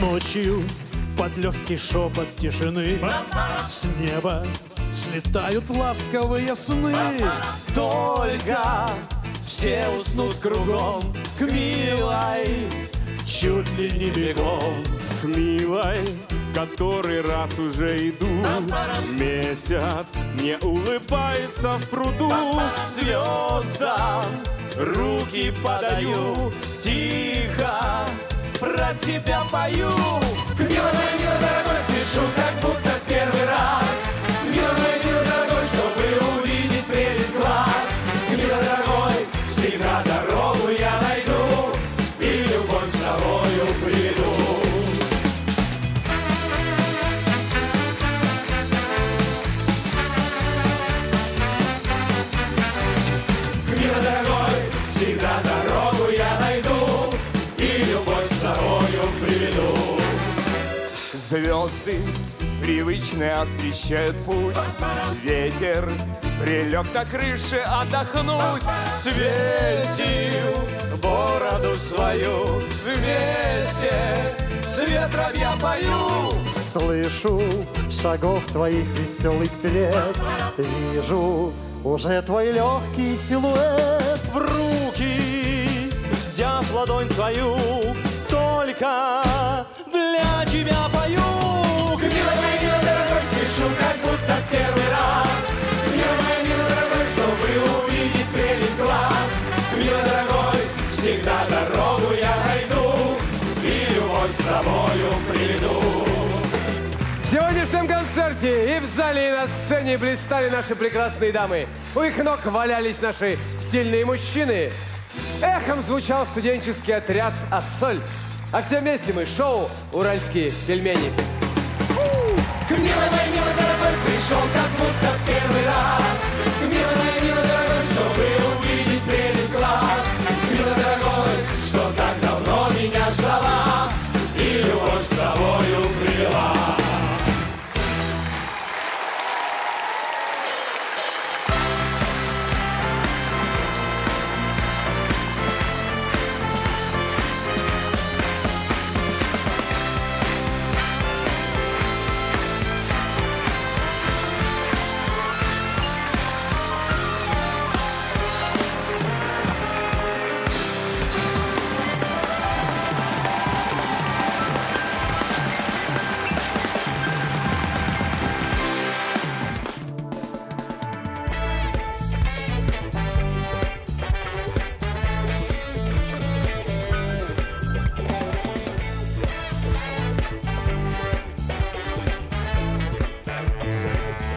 Ночью под легкий шепот тишины с неба слетают ласковые сны. Только все уснут кругом к милой, чуть ли не бегом. К милой, который раз уже иду. Месяц мне улыбается в пруду. Звездам руки подаю, тихо про себя пою. К милой моей, милой дорогой, спешу, как будто в первый раз. К милой моей, милой дорогой, чтобы увидеть прелесть глаз. К милой дорогой, всегда дорогу я найду и любовь с собою приведу. К милой дорогой, всегда дорогу я найду и любовь с собою приведу. Звезды привычно освещают путь. Ветер прилег на крыше отдохнуть. Светил бороду свою, вместе с ветром я пою. Слышу шагов твоих веселый след, вижу уже твой легкий силуэт. В руки взяв ладонь твою, только для тебя пою. К милой моей, милой дорогой, спешу, как будто в первый раз. К милой моей, милой дорогой, чтобы увидеть прелесть глаз. К милой дорогой, всегда дорогу я найду и любовь с собою приведу. В сегодняшнем концерте и в зале, и на сцене блистали наши прекрасные дамы. У их ног валялись наши стильные мужчины. Эхом звучал студенческий отряд «Ассоль». А все вместе мы шоу «Уральские пельмени». К милой моей, милой